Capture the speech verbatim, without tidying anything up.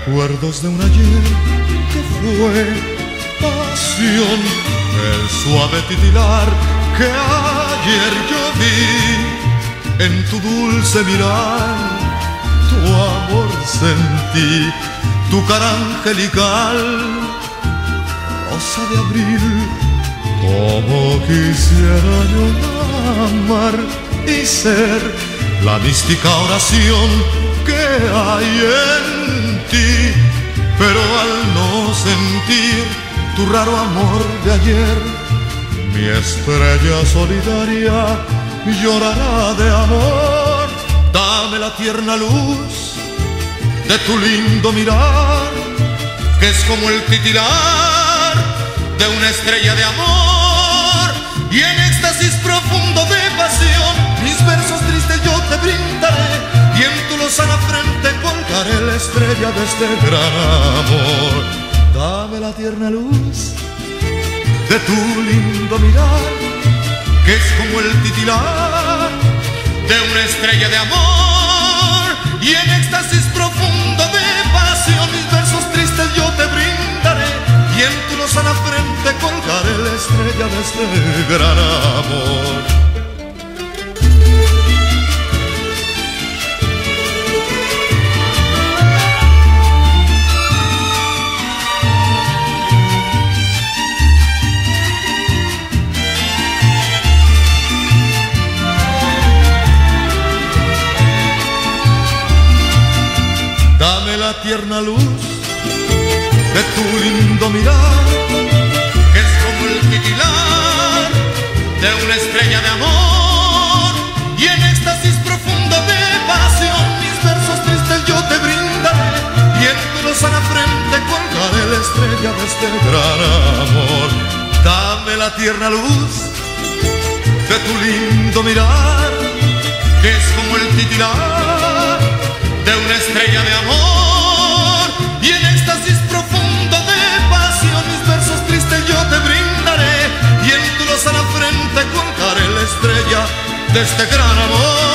Recuerdos de un ayer que fue pasión, el suave titilar que ayer yo vi en tu dulce mirar, tu amor sentí, tu cara angelical, rosa de abril. Como quisiera yo amar y ser la mística oración que hay en ti, pero al no sentir tu raro amor de ayer, mi estrella solidaria llorará de amor. Dame la tierna luz de tu lindo mirar, que es como el titilar de una estrella de amor, y en éxtasis profundo de pasión mis versos tristes yo te brindaré, y en tu lozana frente colgaré la estrella de este gran amor. Dame la tierna luz de tu lindo mirar, que es como el titilar de una estrella de amor, y en éxtasis profundo de pasión mis versos tristes yo te brindaré, y en tu lozana frente colgaré la estrella de este gran amor. Dame la tierna luz de tu lindo mirar, que es como el titilar de una estrella de amor, y en éxtasis profundo de pasión mis versos tristes yo te brindaré, y en tu lozana frente colgaré la estrella de este gran amor. Dame la tierna luz de tu lindo mirar, que es como el titilar de una estrella de amor, y en éxtasis profundo de pasión mis versos tristes yo te brindaré, y en tu lozana frente colgaré la estrella de este gran amor.